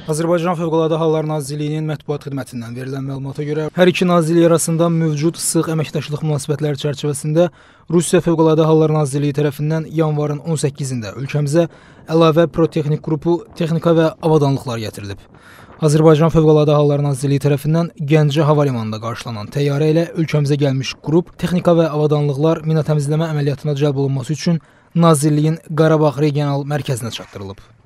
Azərbaycan Fövqəladə Hallar Nazirliyinin mətbuat xidmətindən verilən məlumata görə, hər iki nazirlik arasında mövcud sıx əməkdaşlıq münasibətləri çərçivəsində Rusiya Fövqəladə Hallar Nazirliyi tərəfindən yanvarın 18-də ölkəmizə əlavə pirotexnik qrupu, texnika və avadanlıqlar gətirilib. Azərbaycan Fövqəladə Hallar Nazirliyi tərəfindən Gəncə hava limanında qarşılanan təyyarə ilə ölkəmizə gəlmiş qrup, texnika və avadanlıqlar mina təmizləmə əməliyyatına cəlb olunması üçün Nazirliyin Qarabağ regional mərkəzinə çatdırılıb.